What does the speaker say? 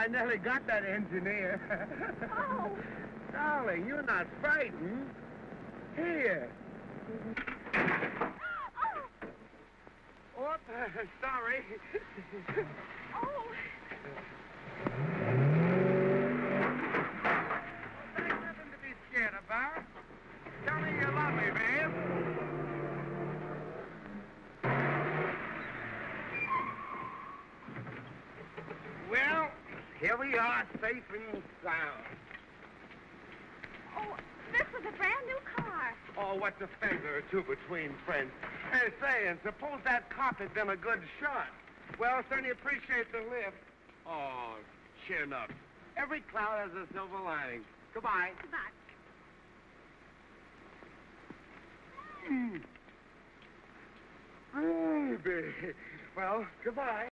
I nearly got that engineer. Oh. Darling, you're not frightened. Here. Oh, sorry. Oh. There's nothing to be scared about. Tell me you love me, babe. Well, here we are, safe and sound. Oh, this was a brand new car. Oh, what's a finger or two between friends? Hey, say, and suppose that cop had been a good shot. Well, certainly appreciate the lift. Oh, chin up. Every cloud has a silver lining. Goodbye. Goodbye. Baby. Well, goodbye.